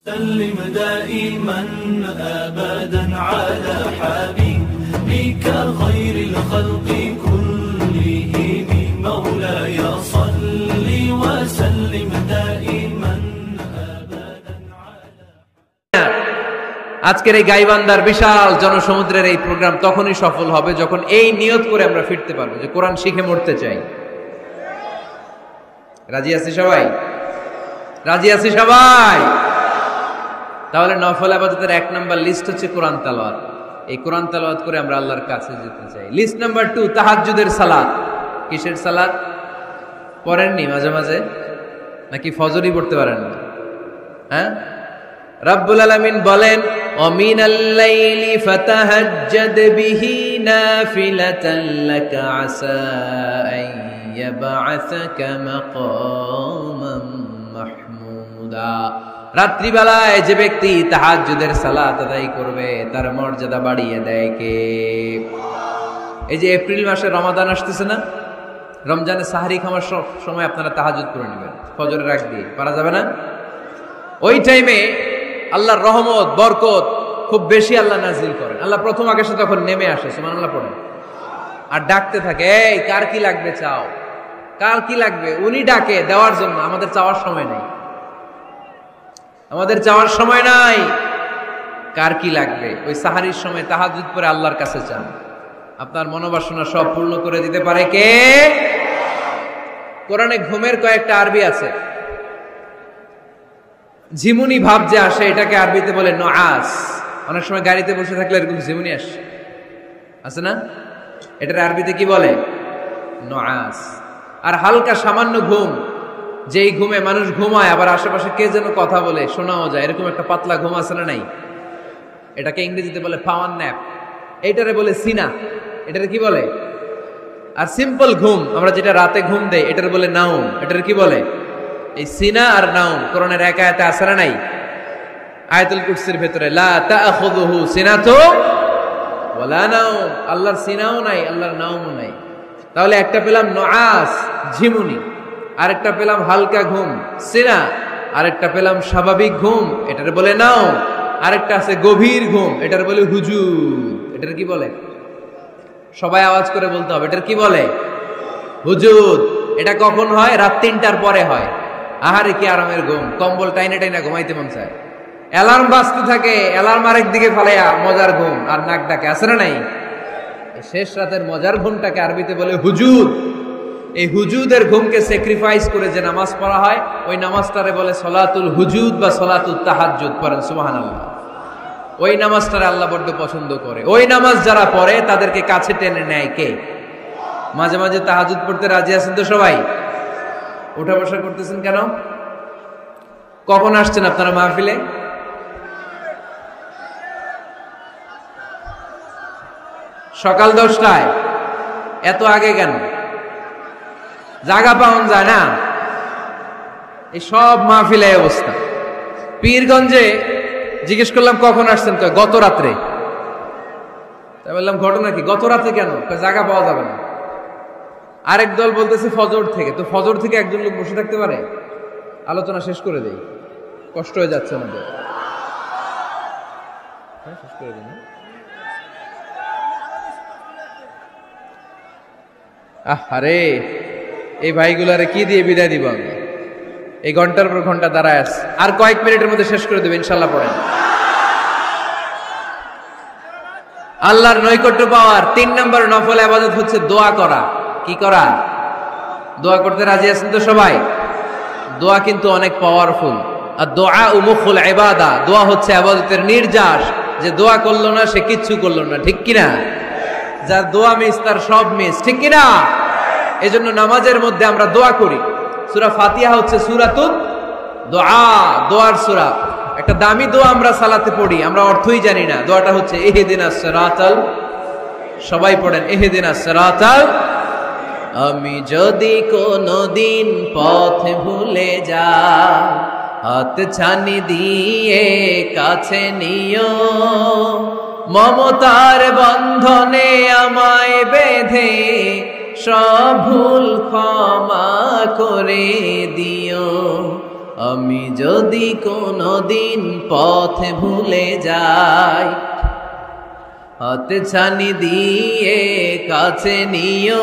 سلم دائما أبدا على حبيبك خير الخلق كلهم مولاي صل وسلم دائما أبدا على আজকের এই গাইবান্ধার বিশাল জনসমুদ্রের এই প্রোগ্রাম তখনই সফল হবে যখন এই নিয়ত করে আমরা ফিরতে পারবো যে কোরআন শিখে মরতে চাই। রাজি আছি সবাই? রাজি আছি সবাই? তাহলে নফল ইবাদতের 1 নাম্বার লিস্ট হচ্ছে কোরআন তেলাওয়াত। এই কোরআন তেলাওয়াত করে আমরা আল্লাহর কাছে যেতে চাই। লিস্ট নাম্বার 2 তাহাজ্জুদের সালাত। কিসের সালাত? পড়েননি মাঝে মাঝে নাকি ফজরই পড়তে পারেন না? হ্যাঁ, রব্বুল আলামিন বলেন ওমিনাল লাইলি ফাতাহাজ্জাদ বিহি নাফিলাতান লাকা আসা আন ইয়াবআসাকা মাকামান মাহমুদা। রাত্রিবেলায় যে ব্যক্তি তাহাজ্জুদের সালাত আদায় করবে তার মর্যাদা বাড়িয়ে দেয় কে? এই যে এপ্রিল মাসে রমাদান আসতেছে না, রমজানে সাহারি খাওয়ার সময় আপনারা তাহাজ্জুদ করে নেবেন ফজরের আগ দিয়ে, পারা যাবে না? ওই টাইমে আল্লাহর রহমত বরকত খুব বেশি আল্লাহ নাজিল করেন। আল্লাহ প্রথম আকাশে তখন নেমে আসে, সুবহানাল্লাহ পড়েন, আর ডাকতে থাকে, এই কার কি লাগবে চাও, কার কি লাগবে। উনি ডাকে দেওয়ার জন্য, আমাদের চাওয়ার সময় নেই, আমাদের চাওয়ার সময় নাই। কার কি লাগবে ওই সাহারির সময় তাহাজ্জুদ পড়ে আল্লাহর কাছে চান, আপনার মনোবাসনা সব পূর্ণ করে দিতে পারে কে? কোরআনে ঘুমের কয়েকটা আরবি আছে। ঝিমুনি ভাব যে আসে এটাকে আরবিতে বলে নুআস। অনেক সময় গাড়িতে বসে থাকলে এরকম ঝিমুনি আসে না? এটার আরবিতে কি বলে? নুআস। আর হালকা সামান্য ঘুম, যেই ঘুমে মানুষ ঘুমায় আবার আশেপাশে কে যেন কথা বলে শোনাও যায়, এরকম একটা পাতলা ঘুম আছে না নাই? এটাকে ইংরেজিতে বলে পাওয়ার ন্যাপ, এইটারে বলে সিনা। এটারে কি বলে? আর সিম্পল ঘুম আমরা যেটা রাতে ঘুম দেই এটার বলে নাউম। এটার কি বলে? এই সিনা আর নাউম কোরআনের এক আয়াতে আছে না নাই? আয়াতুল কুরসির ভেতরে লা তাআখুযুহু সিনাতু ওয়ালা নাউম, আল্লাহর সিনাও নাই, আল্লাহর নাউমও নাই। তাহলে একটা পেলাম নুআস ঝিমুনি, আরেকটা পেলাম হালকা ঘুম সিনা, আরেকটা পেলাম স্বাভাবিক ঘুম, এটার বলে নাউম। আরেকটা আছে গভীর ঘুম, এটার বলে হুজুদ। এটার কি বলে? সবাই আওয়াজ করে বলতে হবে, এটার কি বলে? হুজুদ। এটা কখন হয়? রাত 3টার পরে হয়। আহারে কি আরামের ঘুম, কম্বল টাইনে টাইনা ঘুমাইতে মন চায়, অ্যালার্ম বাজতে থাকে, অ্যালার্ম আরেক দিকে ফালাইয়া মজার ঘুম, আর নাক ডাকে, আছে না নাই? শেষ রাতের মজার ঘুমটাকে আরবিতে বলে হুজুদ। এই হুজুদের ঘুমকে স্যাক্রিফাইস করে যে নামাজ পড়া হয় ওই নামাজটারে বলে সলাতুল হুজুদ বা সলাতুল তাহাজ্জুদ। পড়েন সুবহানাল্লাহ। ওই নামাজটারে আল্লাহ বড্ড পছন্দ করে। ওই নামাজ যারা পড়ে তাদেরকে কাছে টেনে নেয় কে? মাঝে মাঝে তাহাজ্জুদ পড়তে রাজি আছেন তো সবাই? উঠা বসা করতেছেন কেন? কখন আসছেন আপনারা মাহফিলে? সকাল 10টায়। এত আগে কেন? জায়গা পাওয়া যায় না। এই সব মাহফিলে অবস্থা। পীরগঞ্জে জিজ্ঞেস করলাম কখন আসছেন, গত রাত্রে। তাই বললাম ঘটনা কি? গত রাত্রে কেন? জায়গা পাওয়া যাবে না। আরেক দল বলতেছে ফজর থেকে। তো ফজর থেকে একজন লোক বসে থাকতে পারে? আলোচনা শেষ করে দেই, কষ্ট হয়ে যাচ্ছে আমাদের। শেষ করে দিন। আরে এই ভাইগুলারে কি দিয়ে বিদায় দিব আমি? এই ঘন্টার পর ঘন্টা দাঁড়ায় আছে, আর কয়েক মিনিটের মধ্যে শেষ করে দেবে ইনশাল্লাহ। পড়েন। আল্লাহর নৈকট্য পাওয়ার 3 নম্বর নফল ইবাদত হচ্ছে দোয়া করা। কি করা? দোয়া করতে রাজি আছেন তো সবাই? দোয়া কিন্তু অনেক পাওয়ারফুল। আর দোয়া মুখুল ইবাদা, দোয়া হচ্ছে ইবাদতের নির্যাস। যে দোয়া করলো না সে কিচ্ছু করলো না, ঠিক কিনা? যার দোয়া মিস তার সব মিস, ঠিক কিনা? এজন্য নামাজের মধ্যে আমরা দোয়া করি। সূরা ফাতিহা হচ্ছে সূরাতুদ দোয়া, দোয়ার সূরা। একটা দামি দোয়া আমরা সালাতে পড়ি, আমরা অর্থই জানি না। দোয়াটা হচ্ছে ইহদিনাস সিরাতাল, সবাই পড়েন ইহদিনাস সিরাতাল। আমি যদি কোনদিন পথ ভুলে যাই, হাত ছানি দিয়ে কাছে নিও, মমতার বন্ধনে আমায় বেঁধে সব ভুল ক্ষমা করে দিও। আমি যদি কোনদিন পথ ভুলে যাই, হাতে ছানি দিয়ে কাছে নিও,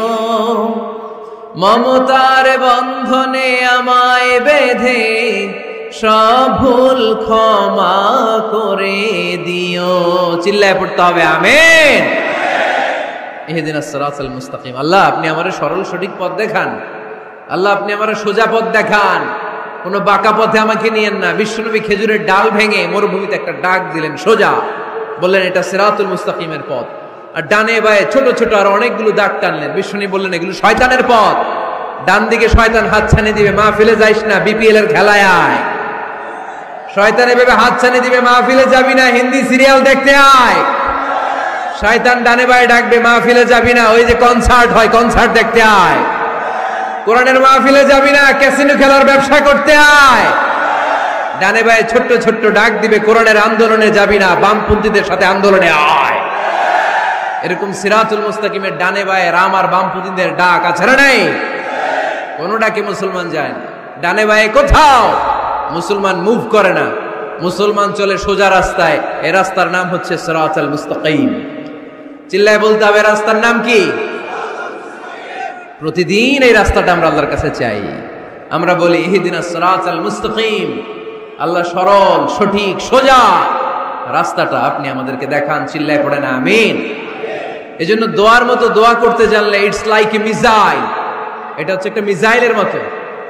মমতার বন্ধনে আমায় বেঁধে সব ভুল ক্ষমা করে দিও। চিল্লায় পড়তে হবে আমিন। ইহদিনাস সিরাতাল মুস্তাকিম। আল্লাহ আপনি আমারে সরল সঠিক পথ দেখান, আল্লাহ আপনি আমারে সোজা পথ দেখান, কোনো বাঁকা পথে আমাকে নিয়েন না। বিশ্বনবী খেজুরের ডাল ভেঙে মরুভূমিতে একটা ডাক দিলেন সোজা, বললেন এটা সিরাতুল মুস্তাকিমের পথ। আর ডানে বায়ে ছোট ছোট আর অনেকগুলো দাগ টানলেন। বিশ্বনবী বললেন এগুলো শয়তানের পথ, ডান দিকে শয়তান হাত ছানি দিবে, মাহফিলে যাইস না, বিপিএল এর খেলায় আয়। শয়তান এভাবে হাত ছানি দিবে, মাহফিলে যাবি না, হিন্দি সিরিয়াল দেখতে আয়। শয়তান ডানে বায়ে ডাকবে, মাহফিলে যাবি না, ওই যে কনসার্ট হয় কনসার্ট দেখতে আয়। কোরআনের মাহফিলে যাবি না, ক্যাসিনো খেলার ব্যবসা করতে আয়। ডানে বায়ে ছোট্ট ছোট্ট ডাক দিবে, কোরআনের আন্দোলনে যাবি না, বামপন্থীদের সাথে আন্দোলনে আয়। এরকম সিরাতুল মুস্তাকিমের ডানে বায়ে রাম আর বামপন্থীদের ডাক আছে না নাই? কোন ডাকে মুসলমান যায় না, ডানে বায়ে কোথাও মুসলমান মুভ করে না, মুসলমান চলে সোজা রাস্তায়। এই রাস্তার নাম হচ্ছে সিরাতুল মুস্তাকিম। চিল্লায় বলতে হবে রাস্তার নাম কি? প্রতিদিন এই রাস্তাটা আমরা আল্লাহর কাছে চাই। আমরা বলি ইহদিনাস সিরাতাল মুস্তাকিম, আল্লাহ সরল সঠিক সোজা রাস্তাটা আপনি আমাদেরকে দেখান। চিল্লায় পড়ে না আমিন। এজন্য দোয়ার মতো দোয়া করতে জানলে ইটস লাইক এ মিসাইল, এটা হচ্ছে একটা মিসাইলের মতো,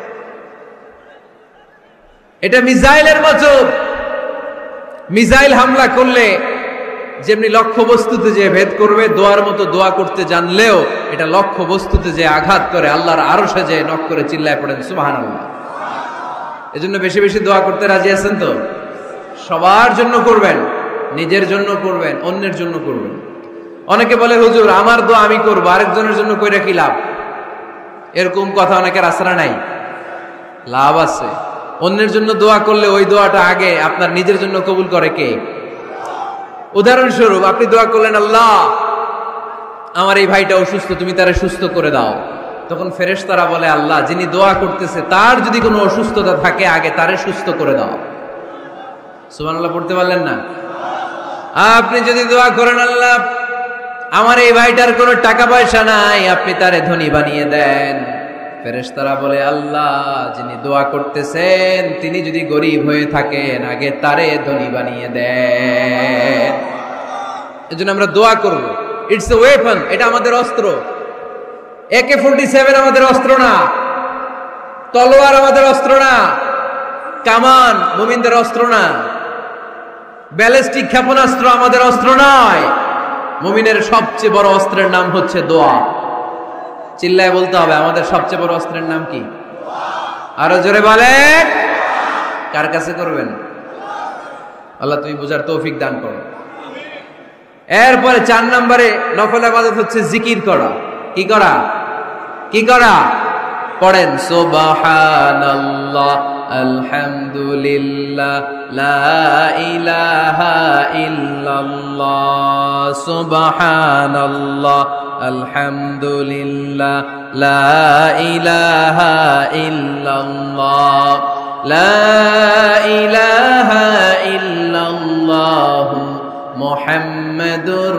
এটা মিসাইলের মতো। মিসাইল হামলা করলে যেমনি লক্ষ্য বস্তুতে যে ভেদ করবে, দোয়ার মতো দোয়া করতে জানলেও এটা লক্ষ্য বস্তুতে যে আঘাত করে, আল্লাহর আরশে যে নক করে। চিল্লায় পড়েন সুবহানাল্লাহ। এজন্য বেশি বেশি দোয়া করতে রাজি আছেন তো? সবার জন্য করবেন, নিজের জন্য করবেন, অন্যের জন্য করবেন। অনেকে বলে হুজুর আমার দোয়া আমি করবো, আরেকজনের জন্য কইরা কি লাভ? এরকম কথা অনেকের আসরা নাই। লাভ আছে। অন্যের জন্য দোয়া করলে ওই দোয়াটা আগে আপনার নিজের জন্য কবুল করে কে? উদাহরণস্বরূপ আপনি দোয়া করলেন আল্লাহ আমার এই ভাইটা অসুস্থ, তুমি তারে সুস্থ করে দাও। তখন ফেরেশতারা বলে আল্লাহ যিনি দোয়া করতেছে তার যদি কোনো অসুস্থতা থাকে আগে তারে সুস্থ করে দাও। সুবহানাল্লাহ পড়তে পারলেন না? আপনি যদি দোয়া করেন আল্লাহ আমার এই ভাইটার কোনো টাকা পয়সা নাই, আপনি তারে ধনী বানিয়ে দেন। ফেরেশতারা বলে আল্লাহ যিনি দোয়া করতেছেন তিনি যদি গরিব হয়ে থাকেন আগে তারে ধনী বানিয়ে দেন। এজন্য আমরা দোয়া করব। ইটস এ ওয়েপন, এটা আমাদের অস্ত্র। AK-47 আমাদের অস্ত্র না, তলোয়ার আমাদের অস্ত্র না, কামান মুমিনদের অস্ত্র না, ব্যালিস্টিক ক্ষেপণাস্ত্র আমাদের অস্ত্র নয়। মুমিনের সবচেয়ে বড় অস্ত্রের নাম হচ্ছে দোয়া। চিল্লায় বলতে হবে আমাদের সবচেয়ে বড় অস্ত্রের নাম কি? আরো জোরে বলেন। কার কাছে করবেন? আল্লাহ তুমি বুঝার তৌফিক দান করো। এরপরে 4 নম্বরে নফল ইবাদত হচ্ছে জিকির করা। কি করা? কি করা? পড়েন সুবহানাল্লাহ আলহামদুলিল্লাহ লা ইলাহা ইল্লাল্লাহ, সুবহানাল্লাহ আলহামদুলিল্লাহ লা ইলাহা ইল্লাল্লাহ, লা ইলাহা ইল্লাল্লাহ মুহাম্মাদুর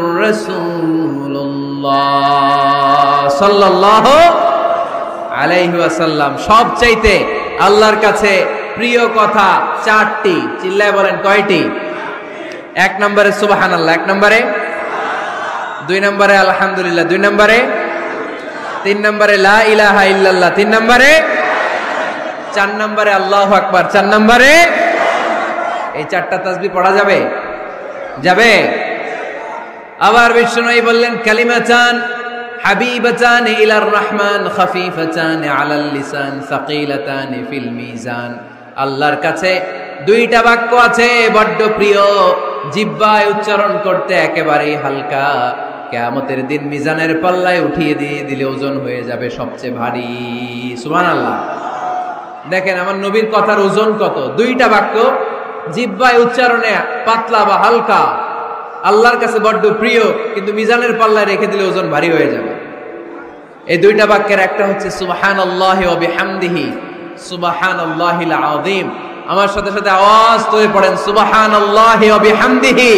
রাসূলুল্লাহ সাল্লাল্লাহু আলাইহি ওয়াসাল্লাম। সবচাইতে আল্লাহর কাছে প্রিয় কথা 4টি। চিল্লায় বলেন কয়টি? 1 নম্বরে সুবহানাল্লাহ, 1 নম্বরে, 2 নম্বরে আলহামদুলিল্লাহ, 2 নম্বরে, 3 নম্বরে লা ইলাহা ইল্লাল্লাহ, 3 নম্বরে, 4 নম্বরে আল্লাহু আকবার, 4 নম্বরে। এই 4টা তাসবিহ পড়া যাবে? যাবে। আবার বিষ্ণুই বললেন কালিমাতান হাবিবাতান ইলার রহমান খাফিফাতান আলাল লিসান সাকিলাতান ফিল মিজান। আল্লাহর কাছে 2টা বাক্য আছে বড্ড প্রিয়, জিহ্বায় উচ্চারণ করতে একেবারেই হালকা, কিয়ামতের দিন মিজানের পাল্লায় উঠিয়ে দিয়ে দিলে ওজন হয়ে যাবে সবচেয়ে ভারী। সুবহানাল্লাহ। দেখেন আমার নবীর কথার ওজন কত। 2টা বাক্য জিহ্বায় উচ্চারণে পাতলা বা হালকা, আল্লাহর কাছে বড্ড প্রিয়, কিন্তু মিজানের পাল্লায় রেখে দিলে ওজন ভারী হয়ে যাবে। এই 2টা বাক্যের একটা হচ্ছে সুবহানাল্লাহি ওয়া বিহামদিহি সুবহানাল্লাহিল আযীম। আমার সাথে সাথে আওয়াজ তুলে পড়েন সুবহানাল্লাহি ওয়া বিহামদিহি,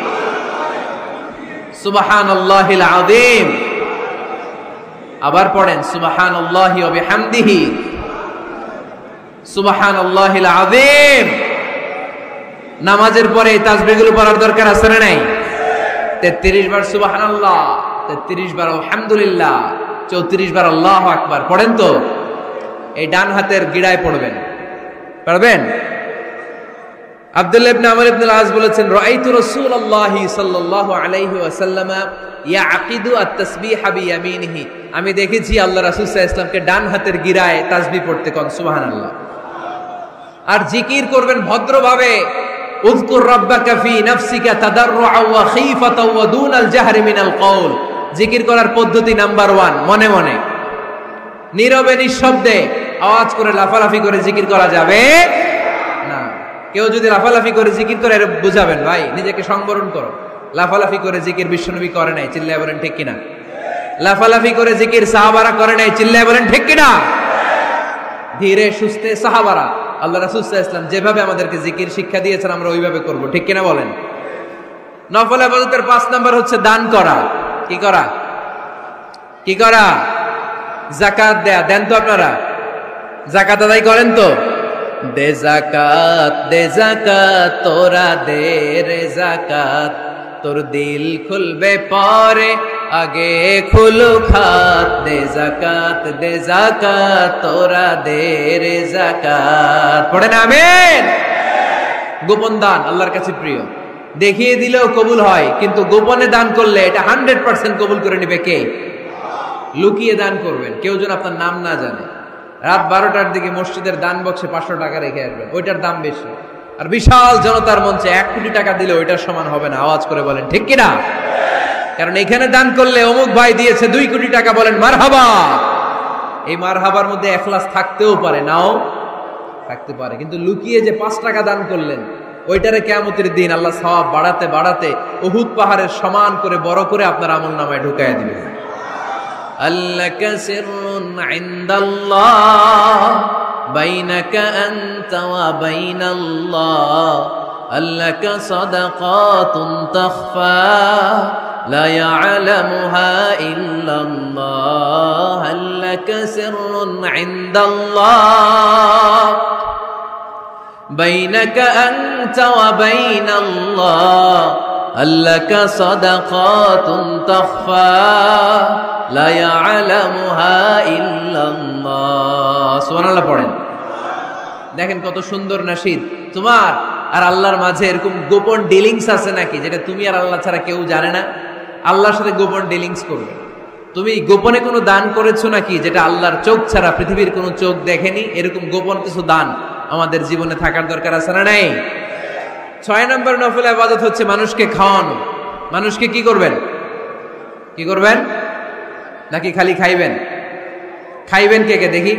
সুবহানাল্লাহিল আযীম। আবার পড়েন সুবহানাল্লাহি ওয়া বিহামদিহি, সুবহানাল্লাহিল আযীম। নামাজের পরে এই তাসবিহগুলো পড়ার দরকার আছে না নাই? 33 বার সুবহানাল্লাহ, 33 বার আলহামদুলিল্লাহ, 34 বার আল্লাহু আকবার পড়েন তো। এই ডান হাতের গিড়ায় পড়বেন, পারবেন? আব্দুল্লাহ ইবনে আমর ইবনে আল-আস বলেছেন, রাআইতু রাসূলুল্লাহি সাল্লাল্লাহু আলাইহি ওয়াসাল্লাম ইয়াকিদু আত-তাসবিহা বিয়ামিনিহি। আমি দেখেছি আল্লাহ রাসূল সাল্লাল্লাহু আলাইহি ওয়াসাল্লামকে ডান হাতের গিরায় তাসবিহ পড়তে কোন সুবহানাল্লাহ। আর জিকির করবেন ভদ্রভাবে, উযকুর রাব্বাকা ফি নাফসিকা তাদাররুআ ওয়া খীফাতাও ওয়া দুনাল জাহরি মিনাল কওল। জিকির করার পদ্ধতি নাম্বার 1, মনে মনে, নীরবে নিঃশব্দে, আওয়াজ করে লাফালাফি করে জিকির করা যাবে না। কেউ যদি লাফালাফি করে জিকির করে বুঝাবেন, ভাই নিজেকে সংবরণ করো। লাফালাফি করে জিকির বিশ্বনবী করে নাই, চিল্লায় বলেন ঠিক কিনা? লাফালাফি করে জিকির সাহাবারা করে নাই, চিল্লায় বলেন ঠিক কিনা? ধীরে সুস্থে সাহাবারা, আল্লাহ রাসূল সাল্লাল্লাহু আলাইহি ওয়াসাল্লাম যেভাবে আমাদেরকে জিকির শিক্ষা দিয়েছেন আমরা ওইভাবে করব, ঠিক কিনা বলেন? নফল ইবাদতের 5 নাম্বার হচ্ছে দান করা। কি করা? কি করা? যাকাত দেয়া। দেন তো আপনারা? যাকাত আদায় করেন তো? দে যাকাত তোরা দে রে যাকাত, তোর দিল খুলবে পরে আগে খুলু খাত। দে যাকাত তোরা দে রে যাকাত। পড়েন আমিন। গোপন দান আল্লাহর কাছে প্রিয়, দেখিয়ে দিলেও কবুল হয়, কিন্তু গোপনে দান করলে এটা 100% কবুল করে নেবে কে? লুকিয়ে দান করবেন, কেউ যেন আপনার নাম না জানে। রাত 12টার দিকে মসজিদের দান বক্সে 500 টাকা রেখে আসবেন, ওইটার দাম বেশি। আর বিশাল জনতার মঞ্চে 1 কোটি টাকা দিলে ওইটার সমান হবে না। আওয়াজ করে বলেন ঠিক কিনা? কারণ এখানে দান করলে অমুক ভাই দিয়েছে 2 কোটি টাকা, বলেন মারহাবা। এই মারহাবার মধ্যে এখলাস থাকতেও পারে, নাও থাকতে পারে, কিন্তু লুকিয়ে যে 5 টাকা দান করলেন, ওইটারে কিয়ামতের দিন আল্লাহ সওয়াব বাড়াতে বাড়াতে উহুদ পাহাড়ের সমান করে বড় করে আপনার আমলনামায় ঢুকায় দিবেন। আল্লাকা সিররুন ইনদাল্লাহ বাইনাকা আনতা ওয়া বাইনাল্লাহ, আল্লাকা সাদাকাতুন তাখফা লা ইয়ালামুহা ইল্লাল্লাহ, আল্লাকা সিররুন ইনদাল্লাহ বাইনাকা আনতা ওয়া বাইনাল্লাহ, আল্লাকা সাদাকাতুন তাখফা লা ইয়ালামুহা ইল্লাল্লাহ। সুবহানাল্লাহ পড়েন। দেখেন কত সুন্দর নাশিদ। তোমার আর আল্লাহর মাঝে এরকম গোপন ডিলিংস আছে নাকি, যেটা তুমি আর আল্লাহ ছাড়া কেউ জানে না? আল্লাহর সাথে গোপন ডিলিংস করবে। তুমি গোপনে কোনো দান করেছো নাকি, যেটা আল্লাহর চোখ ছাড়া পৃথিবীর কোনো চোখ দেখেনি? এরকম গোপন কিছু দান আমাদের জীবনে থাকার দরকার আছে না নাই? 6 নম্বর নফল ইবাদত হচ্ছে মানুষকে খাওয়ানো। মানুষকে কি করবেন? কি করবেন? নাকি খালি খাইবেন? খাইবেন কে কে দেখি?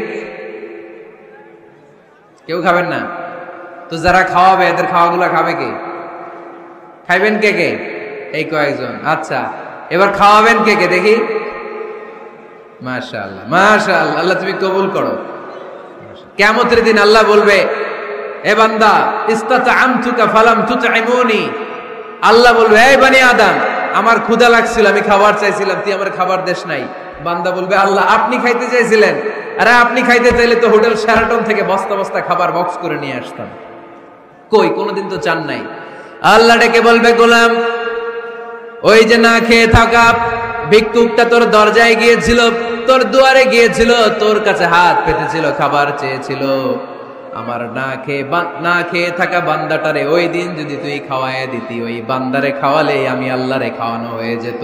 কেউ খাবেন না তো যারা খাওয়াবে এদের খাওয়াগুলা খাবে কে? খাইবেন কে কে? এই কয়েকজন। আচ্ছা, এবার খাওয়াবেন কে কে দেখি? মাশাআল্লাহ মাশাআল্লাহ, আল্লাহ তুমি কবুল করো। কিয়ামতের দিন আল্লাহ বলবে, এ বান্দা ইস্তাতআমতুকা ফালাম তুতঈমুনি। আল্লাহ বলবে, এই বনি আদম, আমার ক্ষুধা লাগছিল, আমি খাবার চাইছিলাম, তুই আমার খাবার দেশ নাই। বান্দা বলবে, আল্লাহ আপনি খাইতে চাইছিলেন, আরে আপনি খাইতে চাইলে তো হোটেল শেরাটন থেকে বস্তা বস্তা খাবার বক্স করে নিয়ে আসতাম। কই, কোনোদিন তো চান নাই। আল্লাহ ডেকে বলবে, গোলাম, ওই যে না খেয়ে থাকা ভিক্ষুকটা তোর দরজায় গিয়েছিল, তোর দুয়ারে গিয়েছিল, তোর কাছে হাত পেতেছিল, খাবার চেয়েছিল। আমার না খেয়ে থাকা বান্দাটারে ওই দিন যদি তুই খাওয়ায় দিতি, ওই বান্দারে খাওয়ালে আমি আল্লাহরে খাওয়ানো হয়ে যেত।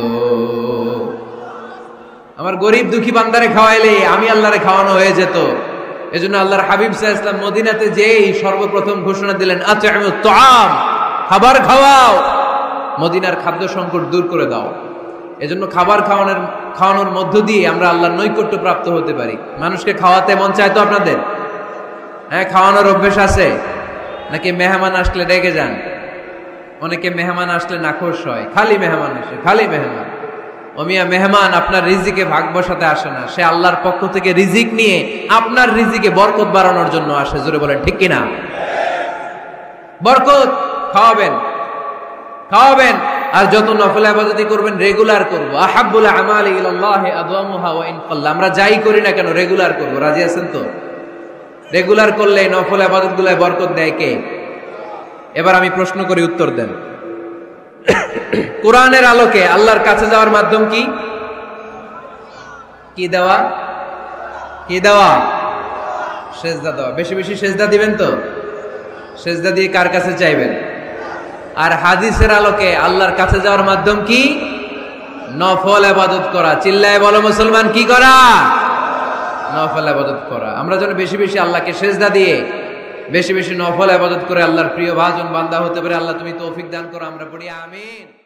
আমার গরিব দুঃখী বান্দারে খাওয়াইলে আমি আল্লাহরে খাওয়ানো হয়ে যেত। এজন্য আল্লাহর হাবিব সাল্লাল্লাহু আলাইহি ওয়াসাল্লাম মদিনাতে যেই সর্বপ্রথম ঘোষণা দিলেন, আত'ইমুত তাআম, খাবার খাওয়াও, মদিনার খাদ্য সংকট দূর করে দাও। এজন্য খাবার খাওয়ানোর মধ্য দিয়ে আমরা আল্লাহর নৈকট্য প্রাপ্ত হতে পারি। মানুষকে খাওয়াতে মন চায় তো আপনাদের? হ্যাঁ, খাওয়ানোর অভ্যেস আছে নাকি? মেহমান আসলে রেগে যান? অনেকে মেহমান আসলে নাখোশ হয়, খালি মেহমান আসে, খালি মেহমান। ও মিয়া মেহমান আপনার রিজিকে ভাগ বসাতে আসে না, সে আল্লাহর পক্ষ থেকে রিজিক নিয়ে আপনার রিজিকে বরকত বাড়ানোর জন্য আসে। জোরে বলেন ঠিক কিনা? বরকত খাওয়াবেন, খাওয়াবেন, আর যত নফল ইবাদতি করবেন রেগুলার করব। আহাব্বুল আমালি ইলাল্লাহি আদওয়ামুহা ওয়া ইন ক্বাল্লা। আমরা যাই করি না কেন রেগুলার করব। রাজি আছেন তো? রেগুলার করলে নফল ইবাদতগুলোয় বরকত দেয় কে? এবার আমি প্রশ্ন করি, উত্তর দেন। কোরআনের আলোকে আল্লাহর কাছে যাওয়ার মাধ্যম কি? কি দেওয়া? কি দেওয়া? সেজদা দেওয়া। বেশি বেশি সেজদা দিবেন তো? সেজদা দিয়ে কার কাছে চাইবেন? আর হাদিসের আলোকে আল্লাহর কাছে যাওয়ার মাধ্যম কি? নফল ইবাদত করা। চিল্লায় বলো মুসলমান, কি করা? নফল ইবাদত করা। আমরা যেন বেশি বেশি আল্লাহকে সেজদা দিয়ে বেশি বেশি নফল ইবাদত করে আল্লাহর প্রিয় ভাজন বান্দা হতে পারে। আল্লাহ তুমি তৌফিক দান করো। আমরা পড়ি আমিন।